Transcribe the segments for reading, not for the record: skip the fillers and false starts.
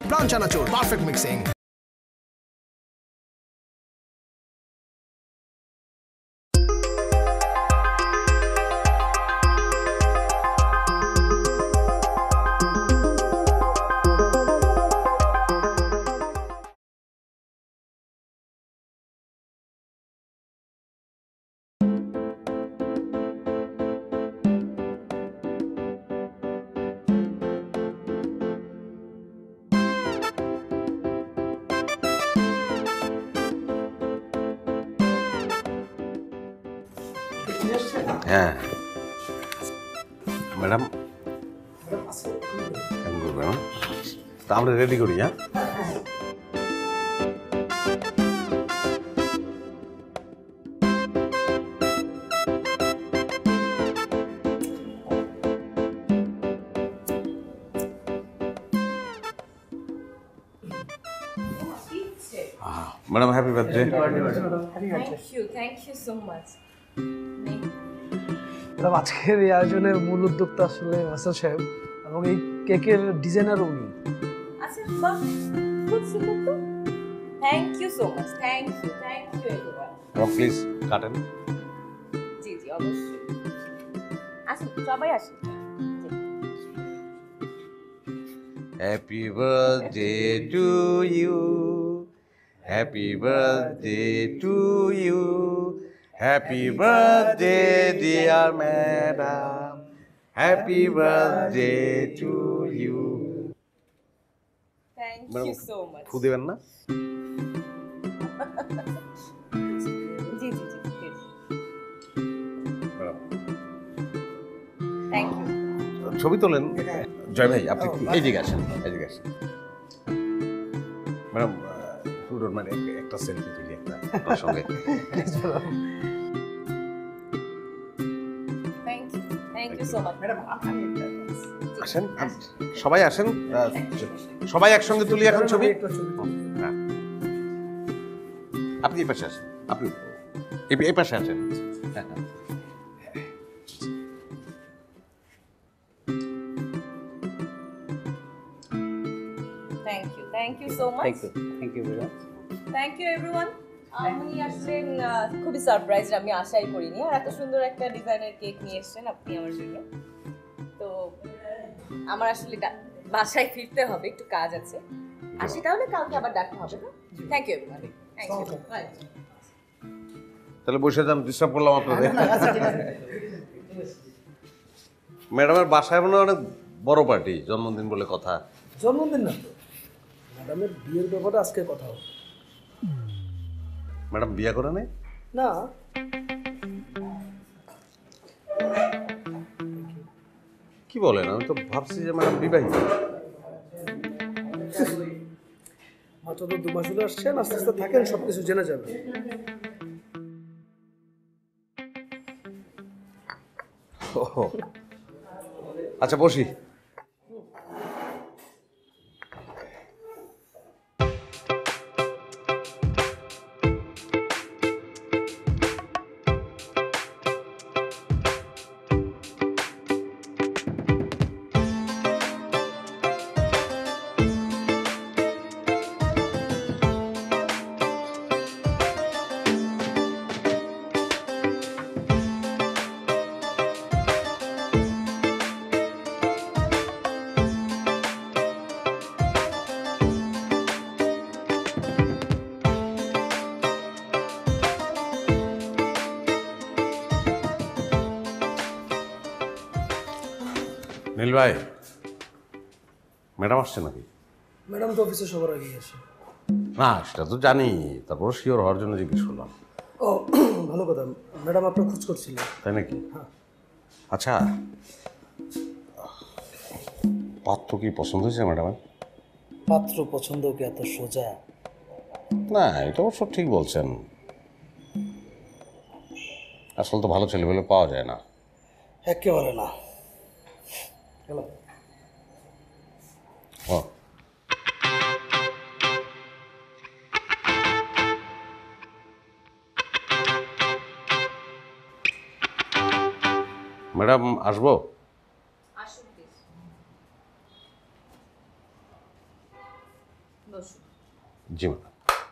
Brown chanachur, perfect mixing. হ্যাঁ madam তা আমরা রেডি করি। হ্যাঁ madam happy birthday. Thank you so much. আজকের এই আয়োজনের মূল উদ্যোক্তা আসলে হাসান সাহেব এবং এই কেকের ডিজাইনার উনি। আচ্ছা বাহ, খুব সুন্দর তো। Thank you so much. Thank you everyone. Please কাটেন। জি জি অবশ্যই আসুন, সবাই আসুন। Happy birthday to you, happy birthday to you, happy birthday dear madam, happy birthday to you. Thank you so much. ফু দেবেন না? জি জি জি প্লিজ। Thank you. ছবি তোলেন। জয় ভাই আপনি এইদিকে আসেন, এইদিকে আসেন। ম্যাডাম পুরো মানে একটা সেলফি তুলি একটা আপনার সঙ্গে। Thank you so much madam. আসেন সবাই আসেন, সবাই একসঙ্গে তুলি এখন ছবি। হ্যাঁ আপনি এই পাশে আসেন, আপনি এই পাশে আসেন। হ্যাঁ হ্যাঁ thank you so much. Thank you everyone. আমি আসলে খুবই সারপ্রাইজড, আমি আশাই করিনি। আর এত সুন্দর একটা ডিজাইনের কেক নিয়ে এসেছেন আপনি আমার জন্য। তো আমার আসলে বাসায় ফিরতে হবে, একটু কাজ আছে। আসি তাহলে, কালকে আবার দেখা হবে। Thank you everyone. Thank you. তাহলে বসে যান, ডিস্টার্ব করলাম আপনাদের। ম্যাডামের বাসায় মনে অনেক বড় পার্টি, জন্মদিন বলে কথা। জন্মদিন না তো, ম্যাডামের বিয়ের ব্যাপারে আজকে কথা হবে। ম্যাডাম বিয়ে করে নেই? না কি বলেন? আমি তো ভাবছি যে ম্যাডাম বিবাহিত। মাত্র তো 2 মাস হলে আসছেন, আস্তে আস্তে থাকেন, সবকিছু জেনে যাবে। আচ্ছা বসি। নীল ভাই, ম্যাডাম আসছে নাকি? ম্যাডাম তো অফিসে সবার আগেই আসে। না সেটা তো জানি, তারপর শিওর হওয়ার জন্য জিজ্ঞেস করলাম। ও ভালো কথা, ম্যাডাম আপনার খোঁজ করছিলেন। তাই নাকি? আচ্ছা পাত্র কি পছন্দ হয়েছে ম্যাডামের? পাত্র পছন্দ কি এত সোজা? না এটা অবশ্য ঠিক বলছেন, আসলে তো ভালো ছেলেপেলে পাওয়া যায় না। একেবারে না। হ্যালো ও ম্যাডাম আসবো? বসুন। জি ম্যাডাম।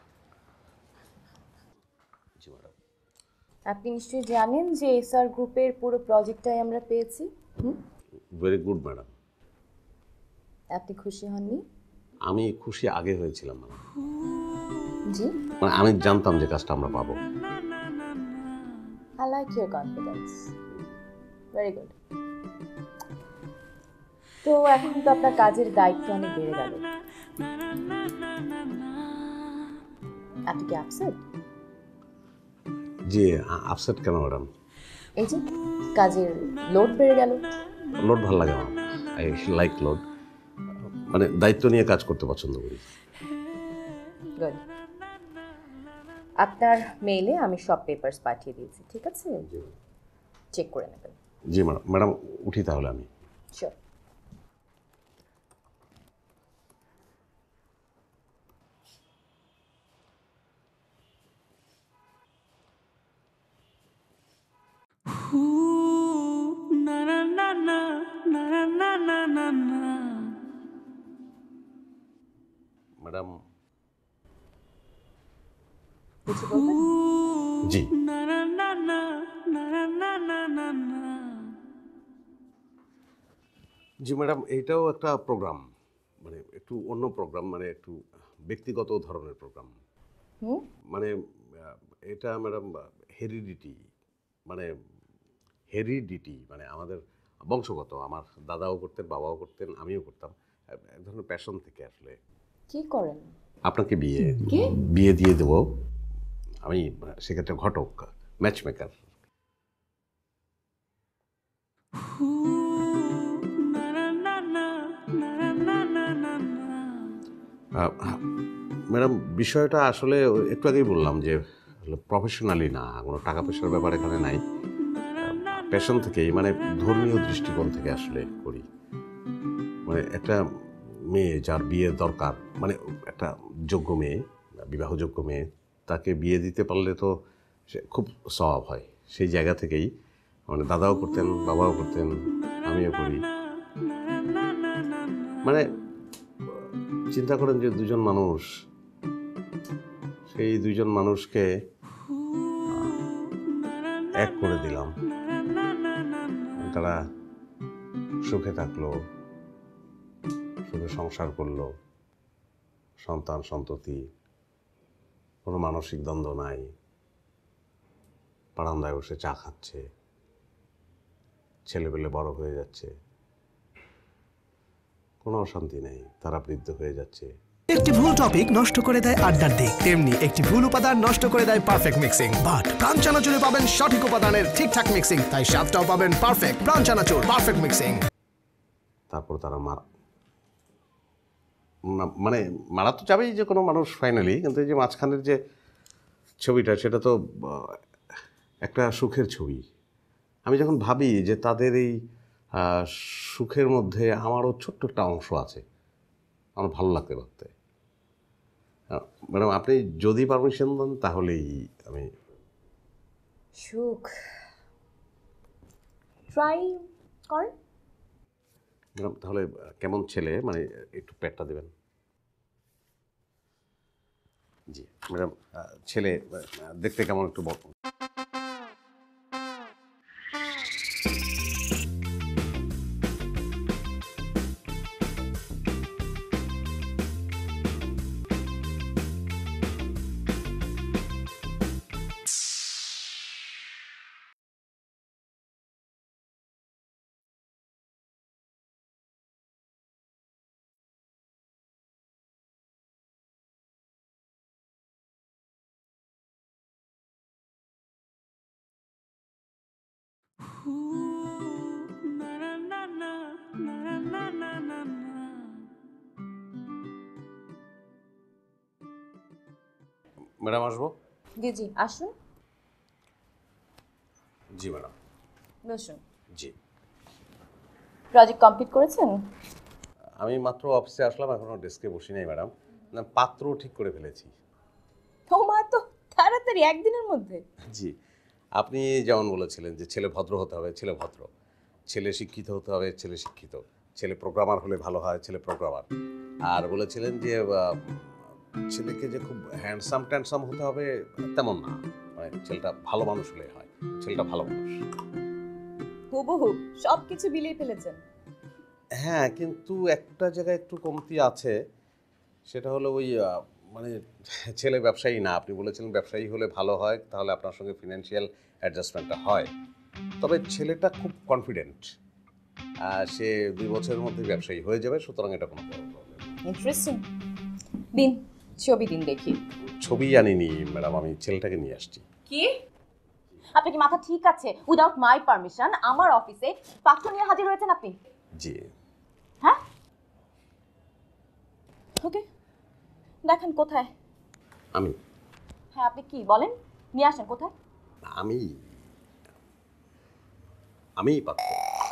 জি ম্যাডাম। আপনি নিশ্চয়ই জানেন যে এসআর গ্রুপের পুরো প্রজেক্টটাই আমরা পেয়েছি। Very good madam. আপনি খুশি হননি? আমি খুশি আগে হয়েছিলাম ম্যাডাম। জি, মানে আমি জানতাম যে কাজটা আমরা পাবো। I like your confidence. Very good. তো এখন তো আপনার কাজের দায়িত্ব অনেক বেড়ে গেল। আপনি কি আপসেট? জি, আপসেট কেন ম্যাডাম? এই যে কাজের লোড বেড়ে গেল। লোড ভালো লাগে আমার, আই লাইক লোড। মানে দায়িত্ব নিয়ে কাজ করতে পছন্দ করি। গুড। আপনার মেইলে আমি সব পেপারস পাঠিয়ে দিয়েছি, ঠিক আছে? চেক করে নেবেন। জি ম্যাডাম। ম্যাডাম উঠি তাহলে আমি। শিওর। ম্যাডাম। কিছু বলবেন? জি। জি ম্যাডাম, এইটাও একটা প্রোগ্রাম, মানে একটু অন্য প্রোগ্রাম, মানে একটু ব্যক্তিগত ধরনের প্রোগ্রাম। মানে এটা ম্যাডাম হেরিডিটি, মানে হেরিডিটি মানে আমাদের বংশগত। আমার দাদাও করতেন, বাবাও করতেন, আমিও করতাম। এক ধরনের প্যাশন থেকে আসলে। কি করেন? আপনাকে কি? বিয়ে দিয়ে দেবো আমি, সেক্ষেত্রে ঘটক, ম্যাচ মেকার। ম্যাডাম বিষয়টা আসলে একটু আগেই বললাম যে প্রফেশনালি না, কোনো টাকা পয়সার ব্যাপার এখানে নাই। প্যাশন থেকেই, মানে ধর্মীয় দৃষ্টিকোণ থেকে আসলে করি। মানে একটা মেয়ে যার বিয়ে দরকার, মানে একটা যোগ্য মেয়ে, বিবাহযোগ্য মেয়ে, তাকে বিয়ে দিতে পারলে তো সে খুব সওয়াব হয়। সেই জায়গা থেকেই মানে দাদাও করতেন, বাবাও করতেন, আমিও করি। মানে চিন্তা করেন যে দুজন মানুষ, সেই দুইজন মানুষকে এক করে দিলাম, তারা সুখে থাকলো, সুখে সংসার করলো, সন্তান সন্ততি, কোনো মানসিক দ্বন্দ্ব নাই, বারান্দায় বসে চা খাচ্ছে, ছেলেপেলে বড় হয়ে যাচ্ছে, কোনো অশান্তি নেই, তারা বৃদ্ধ হয়ে যাচ্ছে। একটি ভুল টপিক নষ্ট করে দেয় আড্ডার দিক, তেমনি একটি ভুল উপাদান নষ্ট করে দেয় পারফেক্ট মিক্সিং। বাট প্রাণ চানাচুরে পাবেন সঠিক উপাদানের ঠিকঠাক মিক্সিং, তাই স্বাদটাও পাবেন perfect. Pran chanachur, perfect mixing. তারপর তারা মানে মারা তো যাবেই যে কোনো মানুষ ফাইনালি, কিন্তু এই যে মাঝখানের যে ছবিটা, সেটা তো একটা সুখের ছবি। আমি যখন ভাবি যে তাদের এই সুখের মধ্যে আমারও ছোট্ট একটা অংশ আছে, আমার ভালো লাগতে ভাবতে। ম্যাডাম আপনি যদি পারমিশন দেন তাহলেই আমি। সুখ ট্রাই করেন। ম্যাডাম তাহলে কেমন ছেলে, মানে একটু পেটটা দেবেন। জি ম্যাডাম, ছেলে দেখতে কেমন একটু বড়? ম্যাডাম আসবো? জি জি, আসুন। জি ম্যাডাম। বসুন। জি। প্রজেক্ট কমপ্লিট করেছেন? আমি মাত্র অফিসে আসলাম, এখনো ডেস্কে বসি নাই ম্যাডাম। না, পাত্র ঠিক করে ফেলেছি। মা তো তাড়াতাড়ি, একদিনের মধ্যে? জি, আপনি যেমন বলেছিলেন যে ছেলে ভদ্র হতে হবে, ছেলে ভদ্র, ছেলে শিক্ষিত হতে হবে, ছেলে শিক্ষিত। ছেলে প্রোগ্রামার হলে ভালো হয়, ছেলে প্রোগ্রামার। আর বলেছিলেন যে ছেলেকে যে খুব হ্যান্ডসাম ট্যান্ডসাম হতে হবে তেমন না, মানে ছেলেটা ভালো মানুষ হলে হয়, ছেলেটা ভালো মানুষ। হুবহু সবকিছু বিলিয়ে ফেলেছেন। হ্যাঁ, কিন্তু একটা জায়গায় একটু কমতি আছে, সেটা হলো ওই মানে ছেলে ব্যবসায়ী না। আপনি বলেছিলেন ব্যবসায়ী হলে ভালো হয়, তাহলে আপনার সঙ্গে ফিনান্সিয়াল অ্যাডজাস্টমেন্টটা হয়। তবে ছেলেটা খুব কনফিডেন্ট, সে 2 বছরের মধ্যে ব্যবসায়ী হয়ে যাবে, সুতরাং এটা কোনো বড় প্রবলেম না। ইন্টারেস্টিং। দিন, ছবি দিন দেখি। ছবি আনিনি ম্যাডাম, আমি ছেলেটাকে নিয়ে আসছি। কি? আপনার কি মাথা ঠিক আছে? উইদাউট মাই পারমিশন আমার অফিসে পাত্র নিয়ে হাজির হয়েছেন আপনি? জি। হ্যাঁ, ওকে, দেখেন কোথায়। আমি? হ্যাঁ, আপনি কি বলেন? নিয়ে আসেন। কোথায়? আমি পাত্র।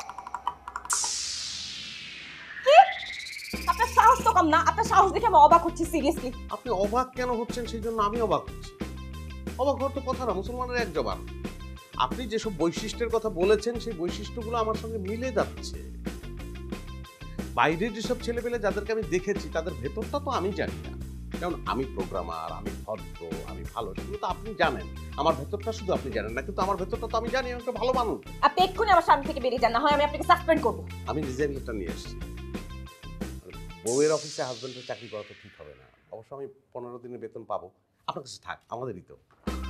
আপনার সাহস তো কম না। আপনার সাহস দেখে আমি অবাক হচ্ছি, সিরিয়াসলি। আপনি অবাক কেন হচ্ছেন সেই জন্য আমি অবাক হচ্ছি। অবাক হওয়ার তো কথা না, মুসলমানের এক জবান। আপনি যেসব বৈশিষ্ট্যের কথা বলেছেন সেই বৈশিষ্ট্যগুলো আমার সঙ্গে মিলে যাচ্ছে। বাইরে যেসব ছেলেপেলে যাদেরকে আমি দেখেছি তাদের ভেতরটা তো আমি জানি না। যেমন আমি প্রোগ্রামার, আমি ভদ্র, আমি ভালো, সেগুলো তো আপনি জানেন। আমার ভেতরটা শুধু আপনি জানেন না, কিন্তু আমার ভেতরটা তো আমি জানি, আমি একটা ভালো মানুষ। আপনি এক্ষুনি আমার সামনে থেকে বেরিয়ে যান, না হয় আমি আপনাকে সাসপেন্ড করবো। আমি ডিজাইন লেটার নিয়ে এসেছি। বউয়ের অফিসে হাজবেন্ডের চাকরি করা তো ঠিক হবে না। অবশ্য আমি 15 দিনের বেতন পাবো, আপনার কাছে থাক, আমাদেরই তো।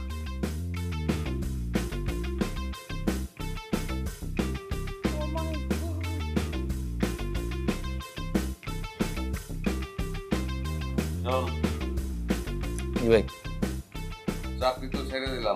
ভাই চাকরি তো ছেড়ে দিলাম।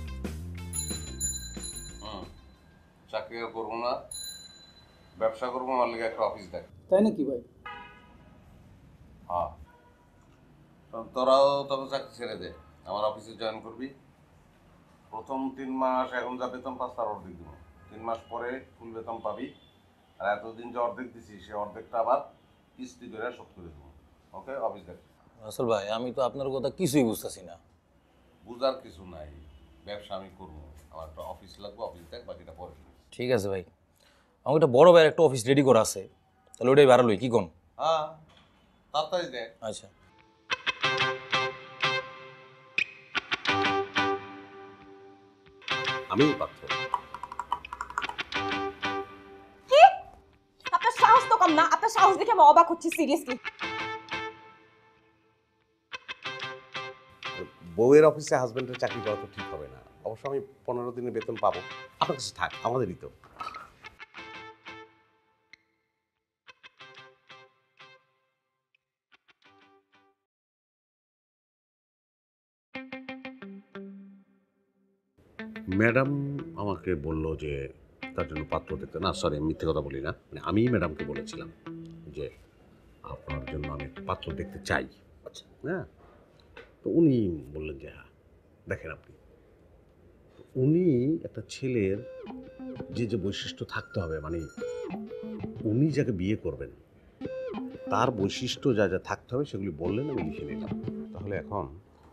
চাকরি আর করবো না, ব্যবসা করবো, আমার লেগে একটা অফিস দেখ। তাই নাকি ভাই? হ্যাঁ, তোরাও তবে চাকরি ছেড়ে দে, আমার অফিসে জয়েন করবি। প্রথম 3 মাস এখন যা বেতন পাস তার অর্ধেক দিব, 3 মাস পরে ফুল বেতন পাবি। আর এতদিন যে অর্ধেক দিছি সে অর্ধেকটা আবার কিস্তি করে শোধ করে দেবো। ওকে, অফিস দেখ। আসল ভাই আমি তো আপনার কথা কিছুই বুঝতেছি না। বুঝার কিছু নাই, ব্যবসা আমি করবো, আমার একটা অফিস লাগবে, অফিস দেখ, বাকিটা পরে শুনিস। ঠিক আছে ভাই, আমাকে একটা বড় ভাইয়ের একটা অফিস রেডি করা আছে, তাহলে ওটাই বাড়ালোই কি কোন? হ্যাঁ, তাড়াতাড়ি দেখ। আচ্ছা। আমি পাত্র। কি? আপনার সাহস তো কম না। আপনার সাহস দেখে আমি অবাক হচ্ছি, সিরিয়াসলি। বউয়ের অফিসে হাজবেন্ডের চাকরি করা তো ঠিক হবে না। অবশ্য আমি 15 দিনের বেতন পাবো, আপনার কাছে থাক, আমাদেরই তো। ম্যাডাম আমাকে বলল যে তার জন্য পাত্র দেখতে, না সরি আমি মিথ্যে কথা বলি না, মানে আমি ম্যাডামকে বলেছিলাম যে আপনার জন্য আমি একটা পাত্র দেখতে চাই। আচ্ছা, হ্যাঁ, তো উনি বললেন যে হ্যাঁ দেখেন আপনি। উনি একটা ছেলের যে যে বৈশিষ্ট্য থাকতে হবে, মানে উনি যাকে বিয়ে করবেন তার বৈশিষ্ট্য যা যা থাকতে হবে সেগুলি বললেন, আমি লিখে নিলাম। তাহলে এখন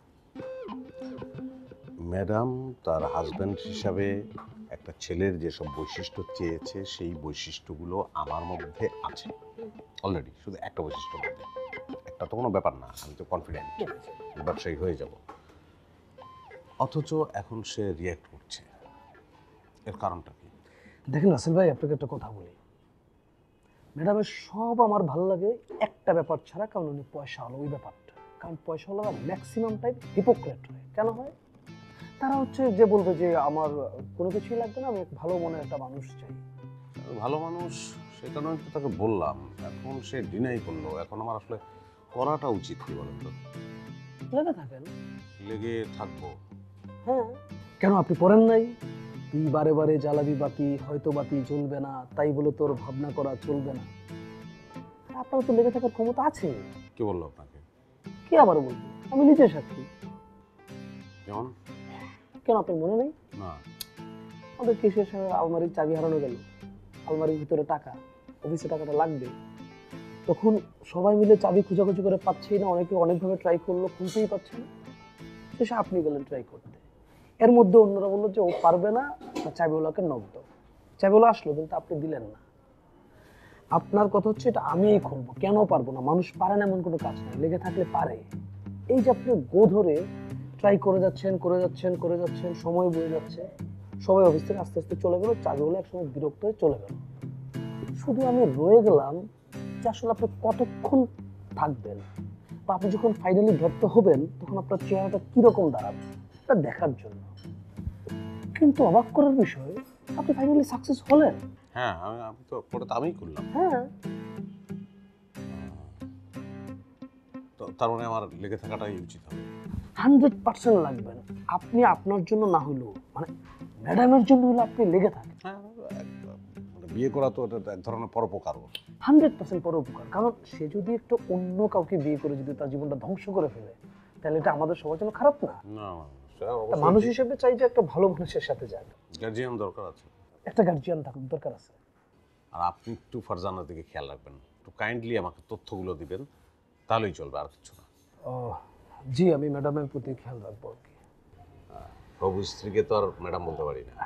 ম্যাডাম তার হাজব্যান্ড হিসাবে একটা ছেলের যেসব বৈশিষ্ট্য চেয়েছে সেই বৈশিষ্ট্যগুলো আমার মধ্যে আছে অলরেডি। শুধু একটা বৈশিষ্ট্যর মধ্যে, একটা তো কোনো ব্যাপার না, আমি তো কনফিডেন্ট ব্যবসায়ী হয়ে যাব। অথচ এখন সে রিয়্যাক্ট করছে, এর কারণটা কি? দেখেন রাসেল ভাই, আপনাকে একটা কথা বলি। ম্যাডামের সব আমার ভালো লাগে একটা ব্যাপার ছাড়া, কারণ উনি পয়সা হলো ওই ব্যাপারটা। কারণ পয়সা হলো ম্যাক্সিমাম টাইম হিপোক্রেট হয়। কেন হয়? তারা হচ্ছে যে বলবে যে আমার কোনো কিছুই লাগবে না, আমি ভালো মনের একটা মানুষ চাই। ভালো মানুষ, সে কারণে তো তাকে বললাম। এখন সে ডিনাই করলো। এখন আমার আসলে করাটা উচিত কি বলেন তো? লেগে থাকেন। লেগে থাকবো? হ্যাঁ, কেন আপনি পড়েন নাই? তুই বারে বারে জ্বালাবি বাতি, হয়তো বাতি জ্বলবে না, তাই বলে তোর ভাবনা করা চলবে না। আপনার তো লেগে থাকার ক্ষমতা আছে। কে বললো আপনাকে? কি আবার বলবো, আমি নিজে সাক্ষী। যেমন? কেন আপনার মনে নেই? না। আমাদের কেসের সাথে আলমারির চাবি হারানো গেল, আলমারির ভিতরে টাকা, অফিসে টাকাটা লাগবে। তখন সবাই মিলে চাবি খোঁজাখুঁজি করে পাচ্ছেই না, অনেকে অনেকভাবে ট্রাই করলো, খুঁজতেই পাচ্ছে না। শেষে আপনি গেলেন ট্রাই করতে। এর মধ্যে অন্যরা বললো যে ও পারবে না, চাবিওয়ালাকে নক দাও। চাবিওয়ালা আসলো, কিন্তু আপনি দিলেন না। আপনার কথা হচ্ছে এটা আমিই খুলবো, কেন পারবো না? মানুষ পারে না এমন কোনো কাজ নেই, লেগে থাকলে পারে। এই যে আপনি গো ধরে ট্রাই করে যাচ্ছেন করে যাচ্ছেন করে যাচ্ছেন, সময় বয়ে যাচ্ছে, সবাই অফিস থেকে আস্তে আস্তে চলে গেল, চাবিগুলো একসময় বিরক্ত হয়ে চলে গেল, শুধু আমি রয়ে গেলাম যে আসলে আপনি কতক্ষণ থাকবেন, বা আপনি যখন ফাইনালি ব্যর্থ হবেন তখন আপনার চেহারাটা কিরকম দাঁড়াবে এটা দেখার জন্য। কিন্তু অবাক করার বিষয়, আপনি ফাইনালি সাকসেস হলেন। হ্যাঁ, আমি তো পরে তো আমিই করলাম। হ্যাঁ, তো তার মানে আমার লেগে থাকাটাই উচিত হবে। 100% লাগবেন। আপনি আপনার জন্য না হলেও মানে ম্যাডামের জন্য হলে আপনি লেগে থাকেন। হ্যাঁ, মানে বিয়ে করা তো এটা এক ধরনের পরোপকারও। 100% পর উপকার। কারণ সে যদি একটা অন্য কাউকে বিয়ে করে যদি তার জীবনটা ধ্বংস করে ফেলে, তাহলে এটা আমাদের সবার জন্য খারাপ না। না, তা মানুষ হিসেবে চাই যে একটা ভালো মানুষের সাথে যাক, গার্জিয়ান দরকার আছে। একটা গার্জিয়ান থাকুক, দরকার আছে। আর আপনি একটু ফারজানার দিকে খেয়াল রাখবেন, একটু কাইন্ডলি আমাকে তথ্যগুলো দিবেন, তাহলেই চলবে, আর কিছু না। ও জি, আমি ম্যাডামের প্রতি খেয়াল রাখবো আর কি। প্রভু স্ত্রীকে তো আর ম্যাডাম বলতে পারি না।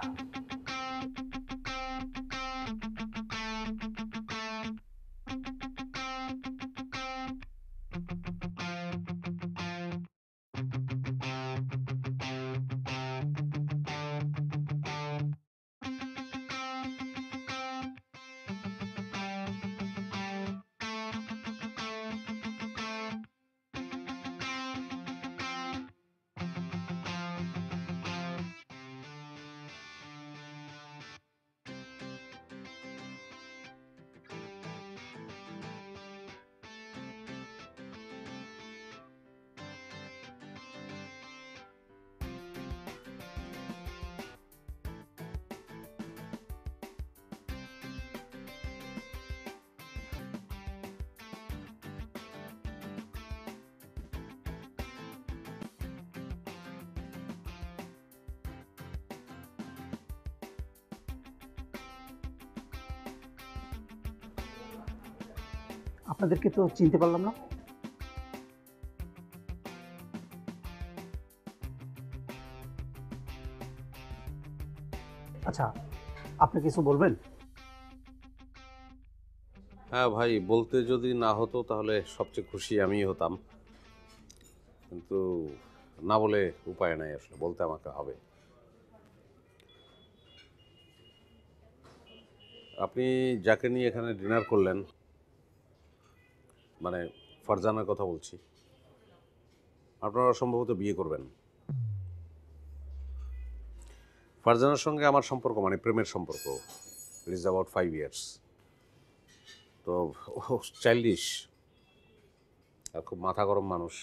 আপনাদেরকে তো চিনতে পারলাম না। আচ্ছা, আপনি কিছু বলবেন? হ্যাঁ ভাই, বলতে যদি না হতো তাহলে সবচেয়ে খুশি আমিই হতাম, কিন্তু না বলে উপায় নাই, আসলে বলতে আমাকে হবে। আপনি যাকে নিয়ে এখানে ডিনার করলেন, মানে ফারজানার কথা বলছি, আপনারা সম্ভবত বিয়ে করবেন। ফারজানার সঙ্গে আমার সম্পর্ক মানে প্রেমের সম্পর্ক, ইট ইজ অ্যাবাউট 5 years। তো ও চাইল্ডিশ আর খুব মাথা গরম মানুষ।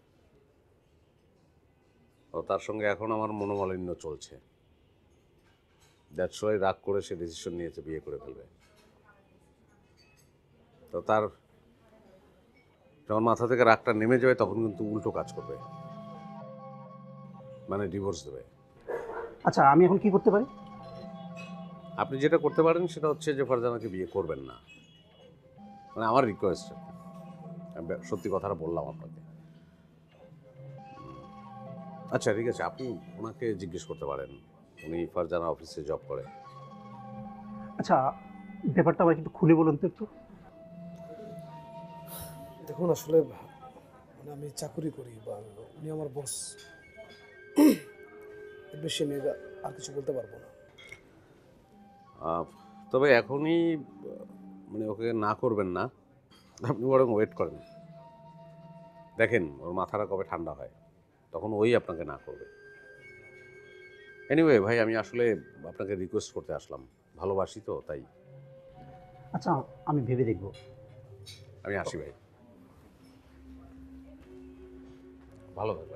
ও তার সঙ্গে এখন আমার মনোমালিন্য চলছে, দ্যাটস ওয়াই রাগ করে সে ডিসিশন নিয়েছে বিয়ে করে ফেলবে। তো তার যখন মাথা থেকে রাগটা নেমে যাবে তখন কিন্তু উল্টো কাজ করবে, মানে ডিভোর্স দেবে। আচ্ছা, আমি এখন কি করতে পারি? আপনি যেটা করতে পারেন সেটা হচ্ছে যে ফারজানাকে বিয়ে করবেন না, মানে আমার রিকোয়েস্ট। আমি সত্যি কথাটা বললাম আপনাকে। আচ্ছা ঠিক আছে, আপনি ওনাকে জিজ্ঞেস করতে পারেন, উনি ফারজানা অফিসে জব করে। আচ্ছা, ব্যাপারটা আমাকে একটু খুলে বলুন তো একটু। দেখুন আসলে মানে আমি চাকরি করি বা উনি আমার বস, এর বেশি আমি আর কিছু বলতে পারবো না। তবে এখনই মানে ওকে না করবেন না, আপনি বরং ওয়েট করেন, দেখেন ওর মাথাটা কবে ঠান্ডা হয়, তখন ওই আপনাকে না করবে। এনিওয়ে ভাই, আমি আসলে আপনাকে রিকোয়েস্ট করতে আসলাম, ভালোবাসি তো তাই। আচ্ছা, আমি ভেবে দেখব। আমি আসি ভাই, ভালো থাকবেন।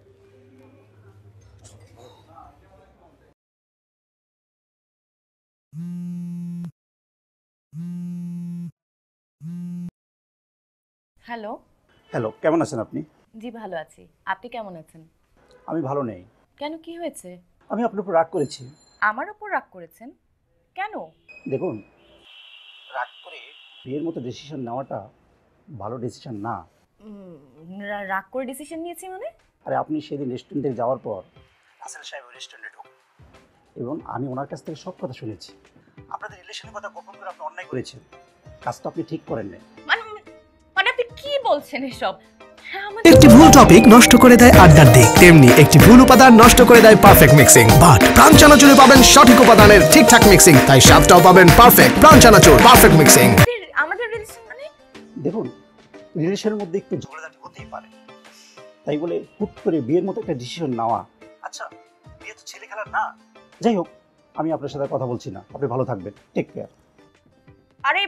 হ্যালো। হ্যালো, কেমন আছেন আপনি? জি ভালো আছি, আপনি কেমন আছেন? আমি ভালো নেই। কেন, কি হয়েছে? আমি আপনার উপর রাগ করেছি। আমার উপর রাগ করেছেন কেন? দেখুন, রাগ করে বিয়ের মতো ডিসিশন নেওয়াটা ভালো ডিসিশন না। রাগ করে ডিসিশন নিয়েছি মানে? আরে আপনি সেদিন রেস্টুরেন্টে যাওয়ার পর রাসেল সাহেব রেস্টুরেন্টে ঢোকেন এবং আমি ওনার কাছ থেকে সব কথা শুনেছি। আপনাদের রিলেশনের কথা গোপন করে আপনি অন্যায় করেছেন। কাজটা আপনি ঠিক করেন না। মানে মানে আপনি কি বলছেন এসব? হ্যাঁ, একটি ভুল টপিক নষ্ট করে দেয় আড্ডার দিক, তেমনি একটি ভুল উপাদান নষ্ট করে দেয় পারফেক্ট মিক্সিং। বাট প্রাণ চানাচুরে পাবেন সঠিক উপাদানের ঠিকঠাক মিক্সিং, তাই স্বাদটাও পাবেন perfect. Pran chanachur perfect mixing. আমাদের রিলেশন মানে দেখুন, রিলেশনের মধ্যে একটু ঝগড়াঝাটি হতেই পারে, তাই বলে হুট করে বিয়ের মতো একটা ডিসিশন নেওয়া, আচ্ছা বিয়ে তো ছেলে খেলার না। যাই হোক, আমি আপনার সাথে কথা বলছি না, আপনি ভালো থাকবেন, টেক কেয়ার। আরে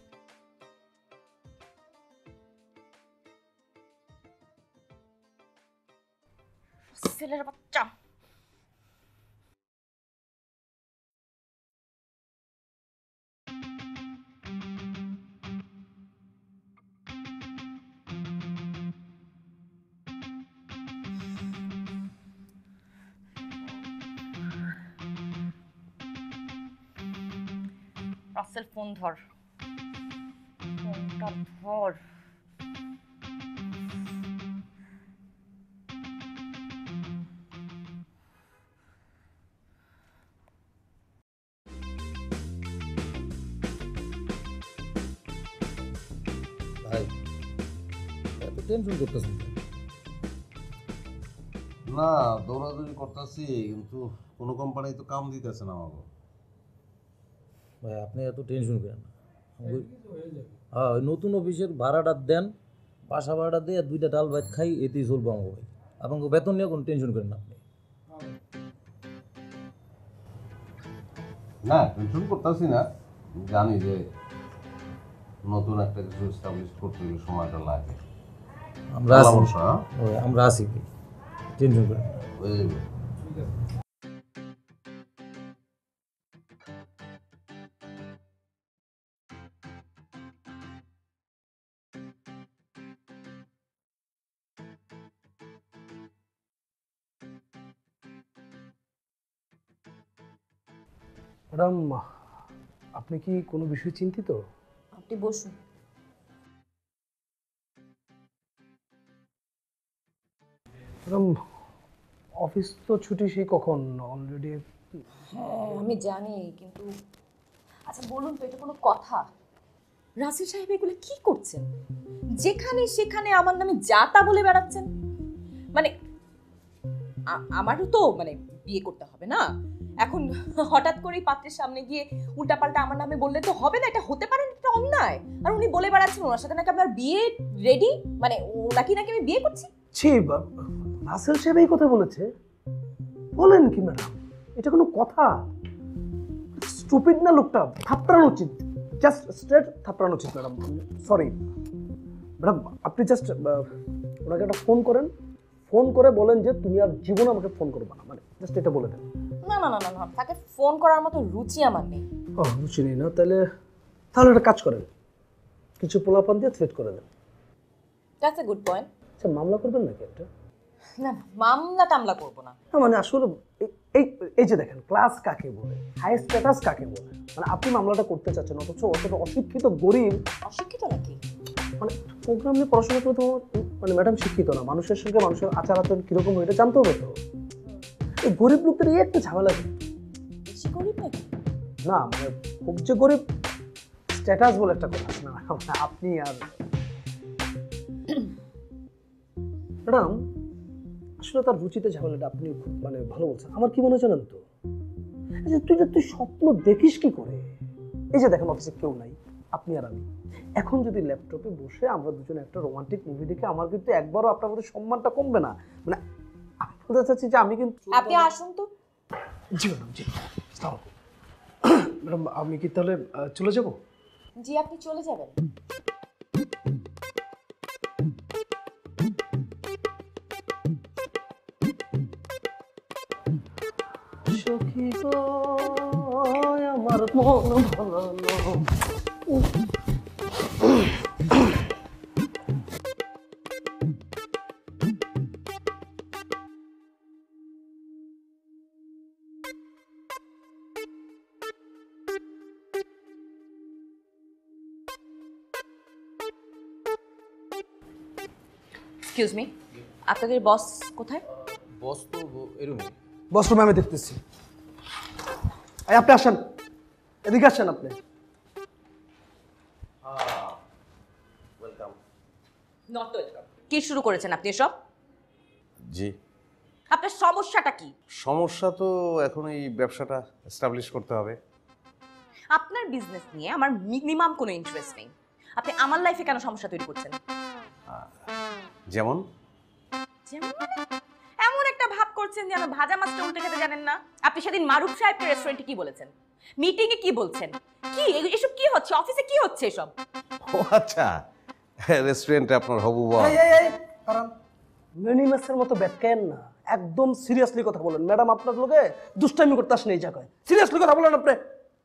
ছেলের বাচ্চা। রাসেল ফোন ধর, ফোনটা ধর। ভাই এত টেনশন করতেছেন কেন? না, দৌড়াদৌড়ি করতেছি, কিন্তু কোনো কোম্পানি তো কাম দিতেছে না আমাকে। ভাই আপনি এত টেনশন করেন না। হ্যাঁ, ওই নতুন অফিসের ভাড়াটা দেন, বাসা ভাড়াটা দিয়ে 2টা ডাল ভাত খাই, এতেই চলবো আমাকে ভাই। আপনাকে বেতন নিয়ে কোনো টেনশন করেন না আপনি। না, টেনশন করতেছি না, জানি যে নতুন একটা কিছু এস্টাবলিশ করতে গেলে সময়টা লাগে। আমরা আল্লাহ আছি, ভরসা, হ্যাঁ? ওই আমরা আছি ভাই, টেনশন করেন না। হয়ে যাবে। ম্যাডাম, আপনি কি কোনো বিষয়ে চিন্তিত? আপনি বসুন। ম্যাডাম, অফিস তো ছুটি সেই কখন অলরেডি। হ্যাঁ আমি জানি, কিন্তু আচ্ছা বলুন তো, এটা কোনো কথা? রাসেল সাহেব এগুলো কি করছেন? যেখানে সেখানে আমার নামে যা তা বলে বেড়াচ্ছেন। মানে আমারও তো মানে বিয়ে করতে হবে না? এখন হঠাৎ করেই পাত্রের সামনে গিয়ে উল্টাপাল্টা আমার নামে বললে তো হবে না, এটা হতে পারে না, এটা অন্যায়। আর উনি বলে বেড়াচ্ছেন ওনার সাথে নাকি আপনার বিয়ে রেডি, মানে ওনাকে নাকি আমি বিয়ে করছি। ছি, রাসেল সাহেব এই কথা বলেছে? বলেন কি ম্যাডাম, এটা কোনো কথা? স্টুপিড না লোকটা, থাপড়ানো উচিত, জাস্ট স্ট্রেট থাপড়ানো উচিত ম্যাডাম। সরি ম্যাডাম, আপনি জাস্ট ওনাকে একটা ফোন করেন, ফোন করে বলেন যে তুমি আর জীবনে আমাকে ফোন করবে না, মানে জাস্ট এটা বলে দেন। না না না না না, তাকে ফোন করার মতো রুচি আমার নেই। ও রুচি নেই না? তাহলে একটা কাজ করেন, কিছু পোলাপান দিয়ে থ্রেট করে দেন। That's a good point. আচ্ছা, মামলা করবেন নাকি একটা? না না, মামলা টামলা করবো না। না মানে আসলে এই এই যে দেখেন, ক্লাস কাকে বলে, হাই স্ট্যাটাস কাকে বলে, মানে আপনি মামলাটা করতে চাচ্ছেন, অথচ অতটা অশিক্ষিত গরিব, অশিক্ষিত নাকি? মানে প্রোগ্রাম নিয়ে পড়াশোনা করে তোমার মানে ম্যাডাম শিক্ষিত না, মানুষের সঙ্গে মানুষের আচার আচরণ কিরকম হয় এটা জানতে হবে তো। এই গরিব লোকদের এই একটা ঝামেলা। বেশি গরিব নাকি? না মানে খুব যে গরিব, স্ট্যাটাস বলে একটা কথা আছে না, মানে আপনি আর ম্যাডাম আসলে তার রুচিতে ঝামেলাটা আপনি খুব মানে ভালো বলছেন। আমার কি মনে হয় জানেন তো, এই যে তুই স্বপ্ন দেখিস কি করে? এই যে দেখেন অফিসে কেউ নাই, আপনি আর আমি, এখন যদি ল্যাপটপে বসে আমরা দুজনে একটা রোমান্টিক মুভি দেখে আমার কিন্তু একবারও আপনার মধ্যে সম্মানটা কমবে না। মানে আমি বলতে চাচ্ছি যে আমি কিন্তু। আপনি আসুন তো। জি ম্যাডাম, জি ম্যাডাম, আমি কি তাহলে চলে যাব? জি আপনি চলে যাবেন। সখী গো আমার মন ভালো। এক্সকিউজ মি, আপনাদের বস কোথায়? বস তো এরকমই। বসরুমে আমি দেখতেছি। এই আপনি আসেন, এদিকে আসেন আপনি। Not welcome. কি শুরু করেছেন আপনি এসব? জি, আপনার সমস্যাটা কি? সমস্যা তো এখন এই ব্যবসাটা এস্টাবলিশ করতে হবে। আপনার বিজনেস নিয়ে আমার মিনিমাম কোনো ইন্টারেস্ট নেই। আপনি আমার লাইফে কেন সমস্যা তৈরি করছেন? যেমন যেমন এমন একটা ভাব করছেন যেন ভাজা মাছটা উল্টে খেতে জানেন না। আপনি সেদিন মারুফ সাহেবকে রেস্টুরেন্টে কি বলেছেন, মিটিং এ কি বলছেন, কি এসব কি হচ্ছে, অফিসে কি হচ্ছে এসব? ও আচ্ছা, রেস্টুরেন্টে আপনার হবু বর। মিনিমাসের মতো ব্যাটকেন না, একদম সিরিয়াসলি কথা বলেন। ম্যাডাম আপনার লোকে দুষ্টামি করতে আসেন এই জায়গায়, সিরিয়াসলি কথা বলেন আপনি।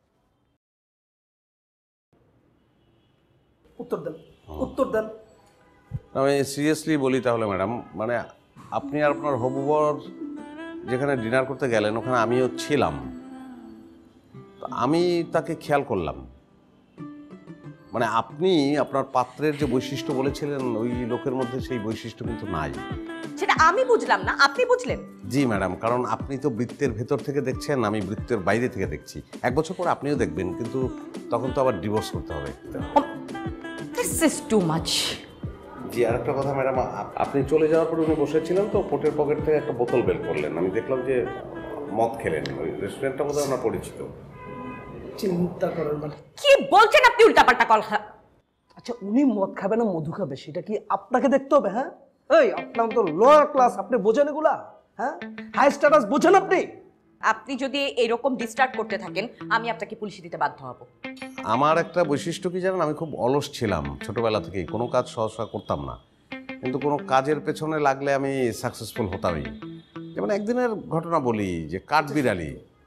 উত্তর দেন, উত্তর দেন। আমি সিরিয়াসলি বলি তাহলে ম্যাডাম, মানে আপনি আর আপনার হবু বর যেখানে ডিনার করতে গেলেন ওখানে আমিও ছিলাম। তো আমি তাকে খেয়াল করলাম, মানে আপনি আপনার পাত্রের যে বৈশিষ্ট্য বলেছিলেন ওই লোকের মধ্যে সেই বৈশিষ্ট্য কিন্তু নাই। সেটা আমি বুঝলাম না, আপনি বুঝলেন? জি ম্যাডাম, কারণ আপনি তো বৃত্তের ভেতর থেকে দেখছেন, আমি বৃত্তের বাইরে থেকে দেখছি। 1 বছর পর আপনিও দেখবেন, কিন্তু তখন তো আবার ডিভোর্স করতে হবে। This is too much. জি, আর একটা কথা ম্যাডাম, আপনি চলে যাওয়ার পরে উনি বসেছিলেন তো পোটের পকেট থেকে একটা বোতল বের করলেন, আমি দেখলাম যে মদ খেলেন। ওই রেস্টুরেন্টটা বোধহয় ওনার পরিচিত। চিন্তা করেন মানে, কি বলছেন আপনি উল্টাপাল্টা কথা? আচ্ছা উনি মদ খাবে না মধু খাবে সেটা কি আপনাকে দেখতে হবে? হ্যাঁ, এই আপনার তো লোয়ার ক্লাস, আপনি বোঝেন এগুলা? হ্যাঁ, হাই স্ট্যাটাস বোঝেন আপনি? আপনি যদি এরকম ডিস্টার্ব করতে থাকেন আমি আপনাকে পুলিশে দিতে বাধ্য হব। আমার একটা বৈশিষ্ট্য কি জানেন, আমি খুব অলস ছিলাম ছোটবেলা থেকেই, কোনো কাজ সহসা করতাম না, কিন্তু কোনো কাজের পেছনে লাগলে আমি সাকসেসফুল হতামই। যেমন একদিনের ঘটনা বলি, যে কাঠবিড়ালি,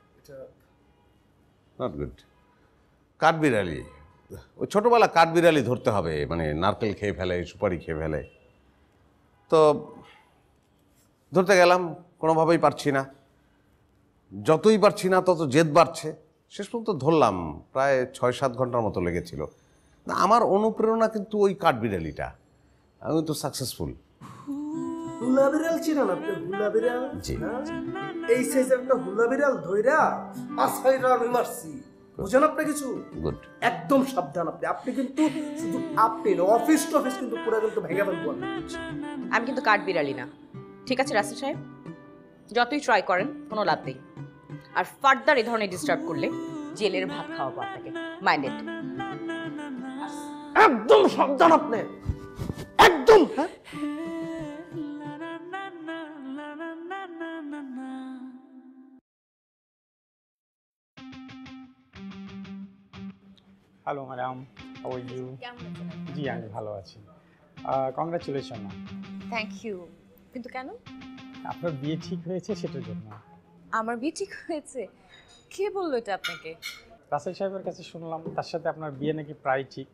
নট গুড, কাঠবিড়ালি, ওই ছোটবেলা কাঠবিড়ালি ধরতে হবে, মানে নারকেল খেয়ে ফেলে, সুপারি খেয়ে ফেলে। তো ধরতে গেলাম, কোনোভাবেই পারছি না, যতই পারছি না তত জেদ বাড়ছে। শেষ পর্যন্ত ধরলাম, প্রায় 6-7 ঘন্টার মতো লেগেছিল। না, আমার অনুপ্রেরণা কিন্তু ওই কাঠবিড়ালিটা, আমি তো সাকসেসফুল। হুলা বিড়াল চিনেন আপনি? হুলা বিড়াল, জি। এই সাইজের একটা হুলা বিড়াল ধইরা আসাইরা আমি মারছি, বুঝেন আপনি কিছু? গুড। একদম সাবধান আপনি, আপনি কিন্তু শুধু আপনি না, অফিস টফিস কিন্তু পুরো কিন্তু ভেঙে ফেলবো আমি। আমি কিন্তু কাঠ বিড়ালি না, ঠিক আছে রাসেল সাহেব? যতই ট্রাই করেন কোনো লাভ নেই। আর ফার্দার এই ধরনের ডিস্টার্ব করলে জেলের ভাত খাওয়াবো আপনাকে, মাইন্ডেড। একদম সাবধান আপনি, একদম। হ্যাঁ, hello madam, how are you? জি আমি ভালো আছি। কংগ্রাচুলেশন। Thank you. কিন্তু কেন? আপনার বিয়ে ঠিক হয়েছে সেটার জন্য। আমার বিয়ে ঠিক হয়েছে? কে বললো এটা আপনাকে? রাসেল সাহেবের কাছে শুনলাম তার সাথে আপনার বিয়ে নাকি প্রায় ঠিক।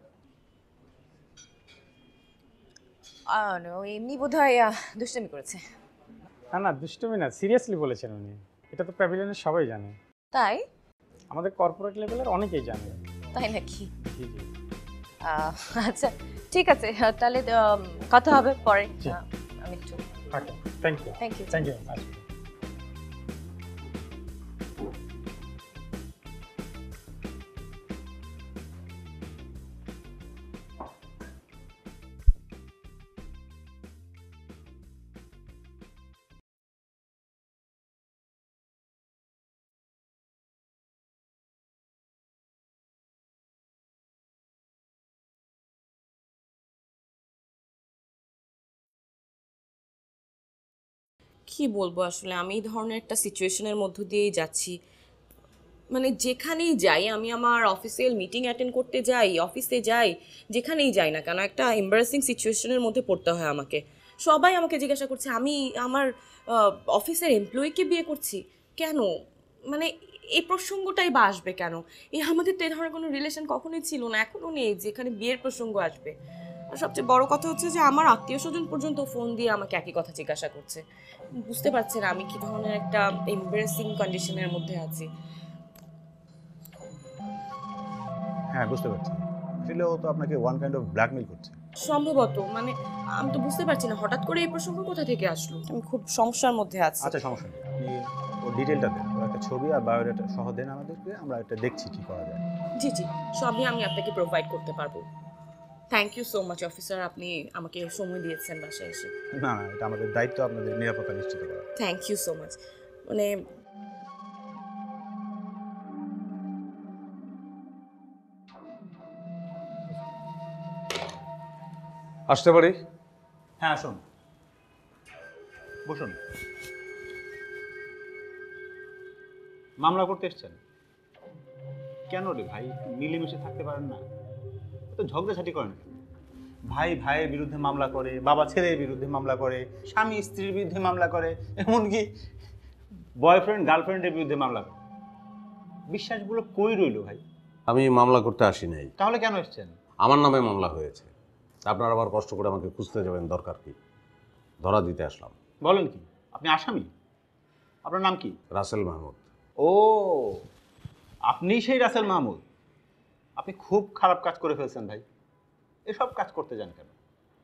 এমনি বোধহয় দুষ্টামি করেছে। না না, দুষ্টুমি না, সিরিয়াসলি বলেছেন উনি। এটা তো প্যাভিলিয়নের সবাই জানে। তাই? আমাদের কর্পোরেট লেভেলের অনেকেই জানে। তাই নাকি? জি জি। আচ্ছা ঠিক আছে, তাহলে কথা হবে পরে। জি। আমি একটু okay, thank you. Thank you. Thank you. কি বলবো আসলে, আমি এই ধরনের একটা সিচুয়েশনের মধ্য দিয়েই যাচ্ছি। মানে যেখানেই যাই, আমি আমার অফিসিয়াল মিটিং অ্যাটেন্ড করতে যাই, অফিসে যাই, যেখানেই যাই না কেন একটা এম্বারাসিং সিচুয়েশনের মধ্যে পড়তে হয় আমাকে। সবাই আমাকে জিজ্ঞাসা করছে আমি আমার অফিসের এমপ্লয়িকে বিয়ে করছি কেন, মানে এই প্রসঙ্গটাই বা আসবে কেন? আমাদের তো এই ধরনের কোনো রিলেশন কখনোই ছিল না, এখনও নেই যেখানে বিয়ের প্রসঙ্গ আসবে। আর সবচেয়ে বড় কথা হচ্ছে যে আমার আত্মীয় স্বজন পর্যন্ত ফোন দিয়ে আমাকে একই কথা জিজ্ঞাসা করছে। বুঝতে পারছি না আমি কি ধরনের একটা এম্বারাসিং কন্ডিশনের মধ্যে আছি। হ্যাঁ বুঝতে পারছি, আসলে ও তো আপনাকে ওয়ান কাইন্ড অফ ব্ল্যাকমেল করছে। সম্ভবত, মানে আমি তো বুঝতে পারছি না হঠাৎ করে এই প্রসঙ্গ কোথা থেকে আসলো। আমি খুব সমস্যার মধ্যে আছি। আচ্ছা সমস্যা নেই, আপনি ওর ডিটেলটা দেন, ওর একটা ছবি আর বায়োডাটা সহ দেন আমাদেরকে, আমরা এটা দেখছি কি করা যায়। জি জি, সবই আমি আপনাকে প্রোভাইড করতে পারবো। Thank you so much officer, আপনি আমাকে সময় দিয়েছেন বাসায় এসে। না না, এটা আমাদের দায়িত্ব আপনাদের নিরাপত্তা নিশ্চিত করা। Thank you so much. মানে আসতে পারি? হ্যাঁ আসুন, বসুন। মামলা করতে এসছেন কেন রে ভাই? মিলেমিশে থাকতে পারেন না? তো ঝগড়াঝাটি করেন কেন? ভাই ভাইয়ের বিরুদ্ধে মামলা করে, বাবা ছেলের বিরুদ্ধে মামলা করে, স্বামী স্ত্রীর বিরুদ্ধে মামলা করে, এমনকি বয়ফ্রেন্ড গার্লফ্রেন্ডের বিরুদ্ধে মামলা করে। বিশ্বাসগুলো কই রইল ভাই? আমি মামলা করতে আসি নাই। তাহলে কেন এসছেন? আমার নামে মামলা হয়েছে, আপনারা আবার কষ্ট করে আমাকে খুঁজতে যাবেন, দরকার কি? ধরা দিতে আসলাম। বলেন কি, আপনি আসামি? আপনার নাম কি? রাসেল মাহমুদ। ও, আপনি সেই রাসেল মাহমুদ। আপনি খুব খারাপ কাজ করে ফেলছেন ভাই। এসব কাজ করতে যান কেন?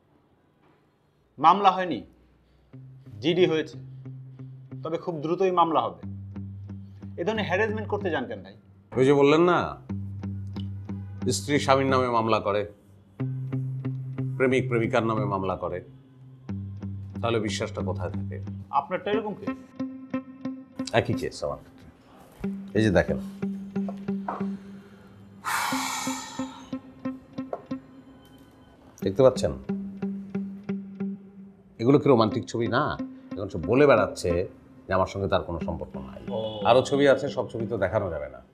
মামলা হয়নি, জিডি হয়েছে, তবে খুব দ্রুতই মামলা হবে। এ ধরনের হ্যারাসমেন্ট করতে যান কেন ভাই? ওই যে বললেন না, স্ত্রী স্বামীর নামে মামলা করে, প্রেমিক প্রেমিকার নামে মামলা করে, তাহলে বিশ্বাসটা কোথায় থাকে? আপনারটা এরকম কি? একই কেস আমার ক্ষেত্রে। এই যে দেখেন, দেখতে পাচ্ছেন, এগুলো কি রোমান্টিক ছবি না? এখন সে বলে বেড়াচ্ছে যে আমার সঙ্গে তার কোনো সম্পর্ক নাই। আরো ছবি আছে, সব ছবি তো দেখানো যাবে না।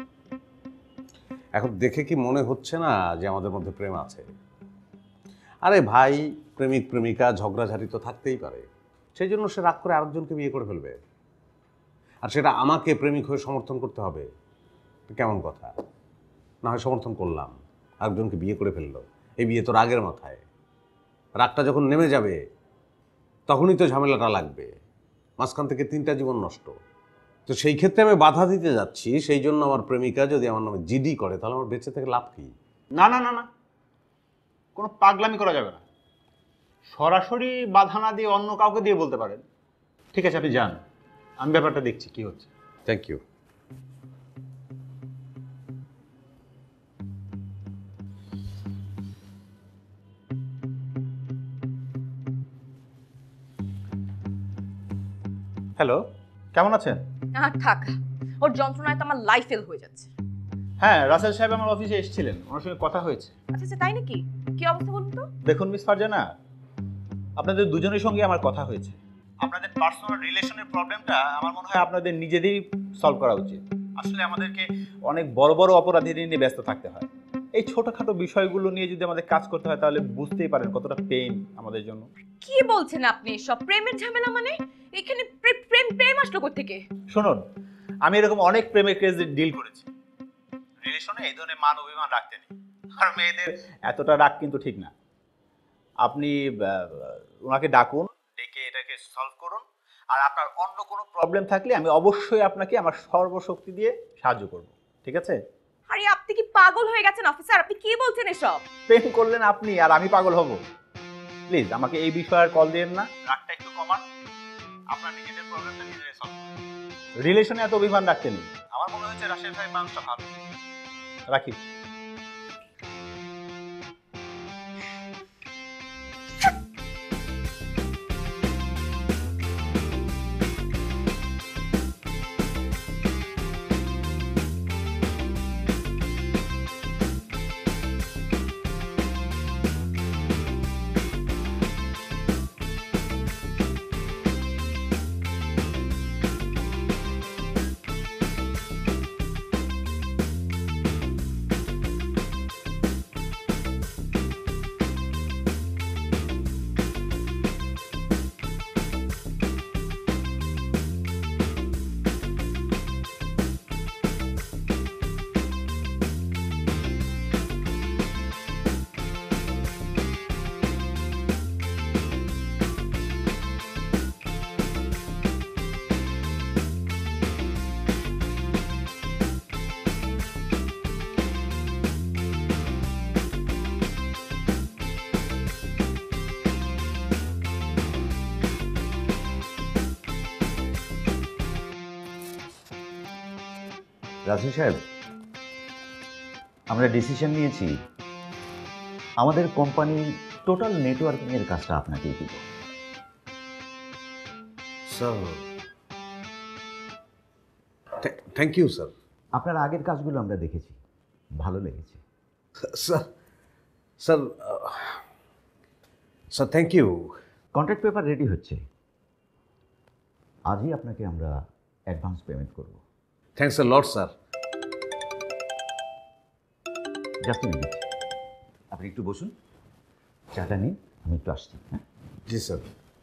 এখন দেখে কি মনে হচ্ছে না যে আমাদের মধ্যে প্রেম আছে? আরে ভাই, প্রেমিক প্রেমিকা ঝগড়াঝাটি তো থাকতেই পারে, সেই জন্য সে রাগ করে আরেকজনকে বিয়ে করে ফেলবে, আর সেটা আমাকে প্রেমিক হয়ে সমর্থন করতে হবে? কেমন কথা? না হয় সমর্থন করলাম, আরেকজনকে বিয়ে করে ফেললো, এই বিয়ে তো রাগের মাথায়। রাগটা যখন নেমে যাবে তখনই তো ঝামেলাটা লাগবে, মাঝখান থেকে 3টা জীবন নষ্ট। তো সেই ক্ষেত্রে আমি বাধা দিতে যাচ্ছি, সেই জন্য আমার প্রেমিকা যদি আমার নামে জিডি করে তাহলে আমার বেঁচে থেকে লাভ কি? না না না না, কোনো পাগলামি করা যাবে না। সরাসরি বাধা না দিয়ে অন্য কাউকে দিয়ে বলতে পারেন। ঠিক আছে, আপনি যান, আমি ব্যাপারটা দেখছি কি হচ্ছে। Thank you. হ্যালো, কেমন আছেন? থাক, ওর যন্ত্রণায় তো আমার লাইফ ফেল হয়ে যাচ্ছে। হ্যাঁ, রাসেল সাহেব আমার অফিসে এসেছিলেন, ওনার সঙ্গে কথা হয়েছে। আচ্ছা তাই নাকি? কি অবস্থা বলুন তো। দেখুন মিস ফারজানা, আপনাদের দুজনের সঙ্গে আমার কথা হয়েছে। আপনাদের পার্সোনাল রিলেশনের প্রবলেমটা আমার মনে হয় আপনাদের নিজেদেরই সলভ করা উচিত। আসলে আমাদেরকে অনেক বড় বড় অপরাধীদের নিয়ে ব্যস্ত থাকতে হয়। এই ছোটখাটো বিষয়গুলো নিয়ে যদি আমাদের কাজ করতে হয় তাহলে বুঝতেই পারেন কতটা পেইন আমাদের জন্য। কি বলছেন আপনি? সব প্রেমের ঝামেলা মানে? এখানে প্রেম প্রেম আসলো কোথা থেকে? শুনুন, আমি এরকম অনেক প্রেমের কেস ডিল করেছি। রিলেশনে এই ধরনের মান অভিমান রাখতে নেই, আর মেয়েদের এতটা রাগ কিন্তু ঠিক না। আপনি ওনাকে ডাকুন, ডেকে এটাকে সলভ করুন, আর আপনার অন্য কোনো প্রবলেম থাকলে আমি অবশ্যই আপনাকে আমার সর্বশক্তি দিয়ে সাহায্য করব। ঠিক আছে? আরে আপনি কি পাগল হয়ে গেছেন অফিসার? আপনি কি বলছেন এসব? প্রেম করলেন আপনি আর আমি পাগল হব? প্লিজ আমাকে এই বিষয়ে আর কল দিন না, রাগটা একটু কমান। আপনার নিজেদের প্রবলেমটা নিজেরাই সলভ করুন। রিলেশনে এত অভিমান রাখতে নেই। আমার মনে হচ্ছে রাশেদ ভাই মানুষটা ভালো। রাখি। রাসেল সাহেব, আমরা ডিসিশন নিয়েছি আমাদের কোম্পানি টোটাল নেটওয়ার্কিংয়ের কাজটা আপনাকেই দিব। Sir thank you sir. আপনার আগের কাজগুলো আমরা দেখেছি, ভালো লেগেছে। Sir sir sir thank you. Contract paper ready হচ্ছে, আজই আপনাকে আমরা অ্যাডভান্স পেমেন্ট করব। Thanks a lot sir. Just minute, আপনি একটু বসুন, চাটা নিন, আমি একটু আসছি। হ্যাঁ জি স্যার।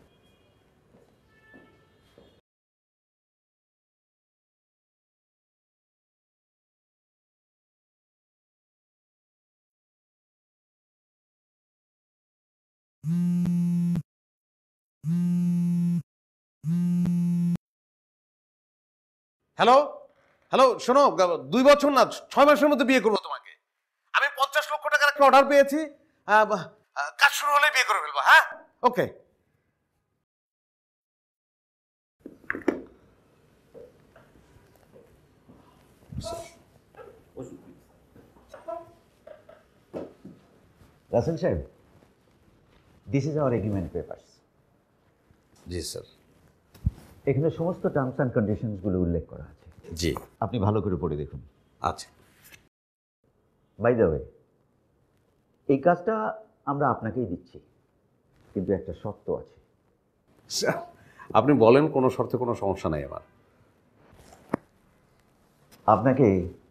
হ্যালো হ্যালো, শোনো, 2 বছর না 6 মাসের মধ্যে বিয়ে করবো তোমাকে। আমি 50 লক্ষ টাকার একটা অর্ডার পেয়েছি, কাজ শুরু হলে বিয়ে করে ফেলবো। হ্যাঁ ওকে। রাসেল সাহেব, this is our agreement papers. জি স্যার। এখানে সমস্ত টার্মস অ্যান্ড কন্ডিশনসগুলো উল্লেখ করা আছে, জি আপনি ভালো করে পড়ে দেখুন। আচ্ছা। বাই দ্য ওয়ে, এই কাজটা আমরা আপনাকেই দিচ্ছি, কিন্তু একটা শর্ত আছে। স্যার আপনি বলেন, কোনো শর্তে কোনো সমস্যা নাই আমার। আপনাকে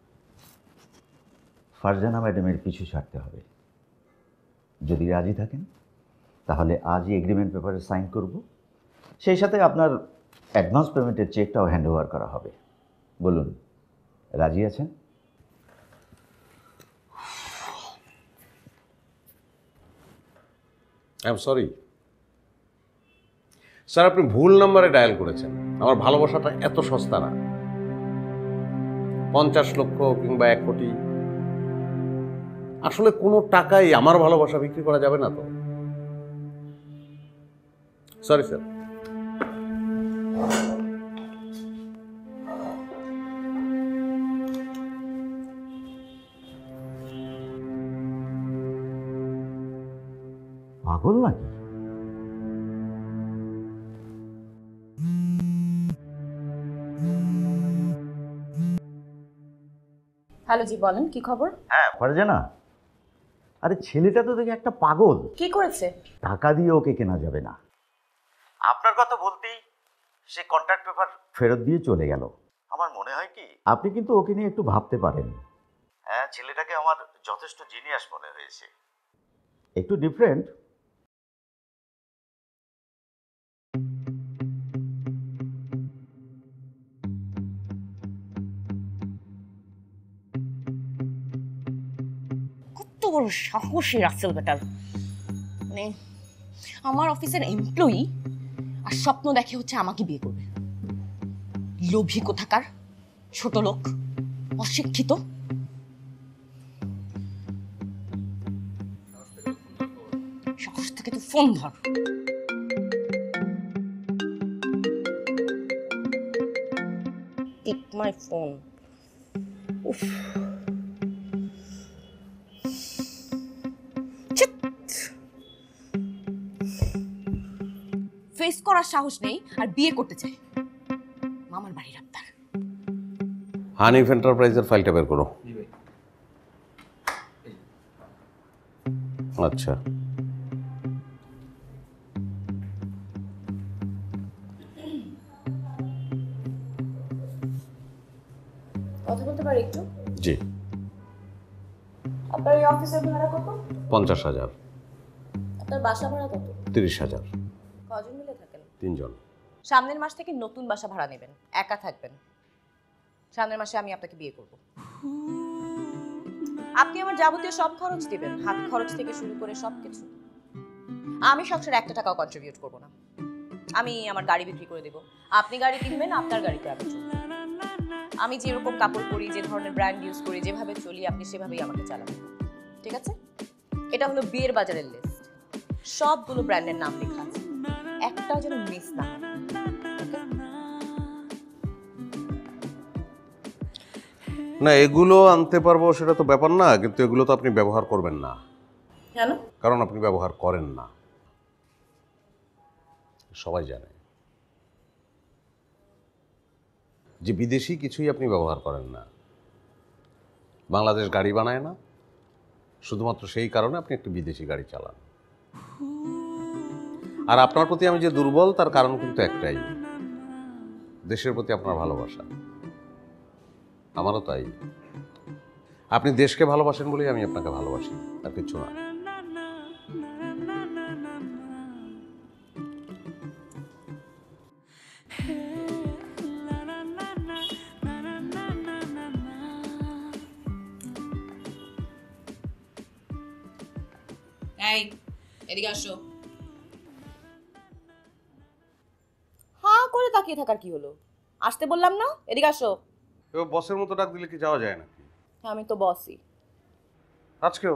ফারজানা ম্যাডামের পিছু ছাড়তে হবে। যদি রাজি থাকেন তাহলে আজই এগ্রিমেন্ট পেপারে সাইন করব, সেই সাথে আপনার অ্যাডভান্স পেমেন্টের চেকটাও হ্যান্ড ওভার করা হবে। বলুন, রাজি আছেন? আই এম সরি স্যার, আপনি ভুল নাম্বারে ডায়াল করেছেন। আমার ভালোবাসাটা এত সস্তা না। 50 লক্ষ কিংবা 1 কোটি, আসলে কোনো টাকাই আমার ভালোবাসা বিক্রি করা যাবে না তো। Sorry sir. পাগল নাকি? হ্যালো জি, বলেন কি খবর? হ্যাঁ ফারজানা, আরে ছেলেটা তো দেখি একটা পাগল। কি করেছে? টাকা দিয়ে ওকে কেনা যাবে না। আপনার কথা বলতেই সে কন্ট্রাক্ট পেপার ফেরত দিয়ে চলে গেল। আমার মনে হয় কি, আপনি কিন্তু ওকে নিয়ে একটু ভাবতে পারেন। হ্যাঁ, ছেলেটাকে আমার যথেষ্ট জিনিয়াস মনে হয়েছে, একটু ডিফারেন্ট। কত বড় সাহসী রাসেল বেটার, মানে আমার অফিসের এমপ্লয়ি আর স্বপ্ন দেখে হচ্ছে আমাকে বিয়ে করবে। লোভী কোথাকার, ছোট লোক, অশিক্ষিত। সাহস থেকে তো ফোন ধর। Pick my phone. উফ, ফেস করার সাহস নেই আর বিয়ে করতে চায়। মামার বাড়ির আবদার। হানিফ এন্টারপ্রাইজের ফাইলটা বের করো। আচ্ছা, কথা বলতে পারি একটু? জি। আপনার এই অফিসের ভাড়া কত? 50,000। আপনার বাসা ভাড়া কত? 30,000। কজন মিলে থাকেন? 3 জন। সামনের মাস থেকে নতুন বাসা ভাড়া নেবেন, একা থাকবেন। সামনের মাসে আমি আপনাকে বিয়ে করব। আপনি আমার যাবতীয় সব খরচ দিবেন, হাত খরচ থেকে শুরু করে সবকিছু। আমি সংসারে 1 টাকাও কন্ট্রিবিউট করব না। আমি আমার গাড়ি বিক্রি করে দেব, আপনি গাড়ি কিনবেন, আপনার গাড়িতে আমি চলব। আমি যেরকম কাপড় পরি, যে ধরনের ব্র্যান্ড ইউজ করি, যেভাবে চলি, আপনি সেভাবেই আমাকে চালাবেন। ঠিক আছে? এটা হলো বিয়ের বাজারের লিস্ট। সবগুলো ব্র্যান্ডের নাম লেখা আছে, একটাও যেন মিস না হয়। না, এগুলো আনতে পারবো সেটা তো ব্যাপার না, কিন্তু এগুলো তো আপনি ব্যবহার করবেন না। কেন? কারণ আপনি ব্যবহার করেন না, সবাই জানে যে বিদেশি কিছুই আপনি ব্যবহার করেন না। বাংলাদেশ গাড়ি বানায় না, শুধুমাত্র সেই কারণে আপনি একটি বিদেশি গাড়ি চালান। আর আপনার প্রতি আমি যে দুর্বল তার কারণ কিন্তু একটাই, দেশের প্রতি আপনার ভালোবাসা। আমারও তাই। আপনি দেশকে ভালোবাসেন বলেই আমি আপনাকে ভালোবাসি, আর কিছু না। এই এদিকে আসো। হ্যাঁ করে তাকিয়ে থাকার কি হলো? আসতে বললাম না, এদিকে আসো। এবার বসের মতো ডাক দিলে কি যাওয়া যায় নাকি? আমি তো বসই। আজকেও?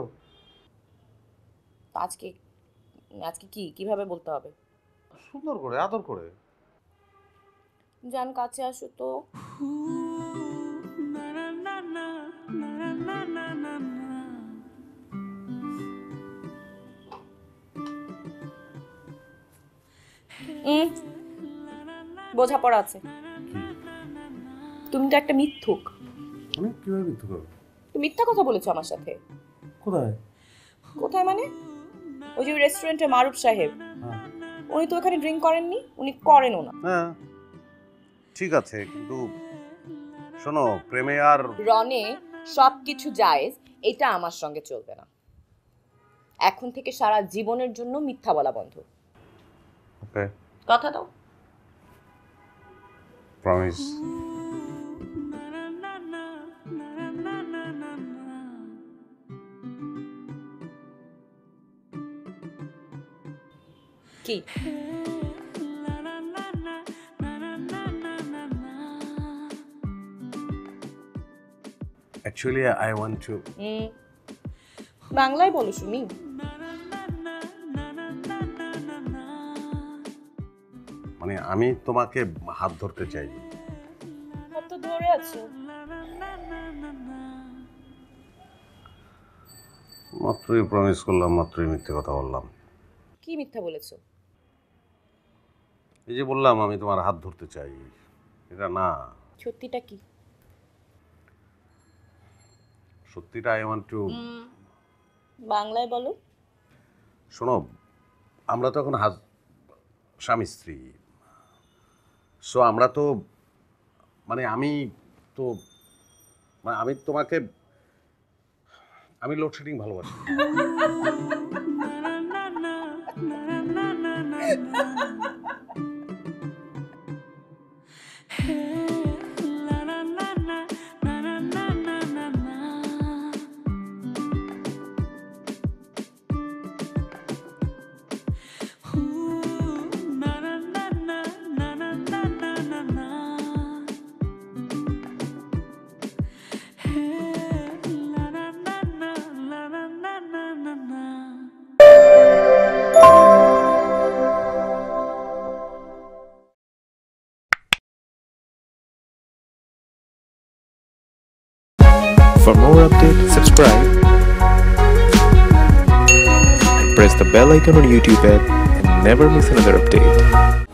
আজকে আজকে কি কিভাবে বলতে হবে? সুন্দর করে, আদর করে। জান কাছে আসো তো। বোঝাপড়া আছে। তুমি তো একটা মিথ্যুক। আমি কিভাবে মিথ্যে করবো? তুমি মিথ্যা কথা বলেছো আমার সাথে। কোথায়? কোথায় মানে? ওই যে রেস্টুরেন্টে মারুফ সাহেব, উনি তো এখানে ড্রিঙ্ক করেননি, উনি করেনও না। হ্যাঁ ঠিক আছে, কিন্তু শোনো, প্রেমে আর রনে সবকিছু জায়েজ, এটা আমার সঙ্গে চলবে না। এখন থেকে সারা জীবনের জন্য মিথ্যা বলা বন্ধ। ওকে, কথা দাও। প্রমিস। কি? Actually, I want to. বাংলায় বলো শুনি। মানে আমি তোমাকে হাত ধরতে চাই। হাত তো ধরে আছো। মাত্রই প্রমিস করলাম, মাত্রই মিথ্যে কথা বললাম। কি মিথ্যা বলেছো? এই যে বললাম আমি তোমার হাত ধরতে চাই, এটা না। সত্যিটা কি? সত্যিটা আই ওয়ান্ট টু। বাংলায় বলো। শোনো, আমরা তো এখন স্বামী স্ত্রী, সো আমরা তো মানে আমি তোমাকে আমি লোডশেডিং ভালোবাসি। For more updates, subscribe and press the bell icon on YouTube app and never miss another update.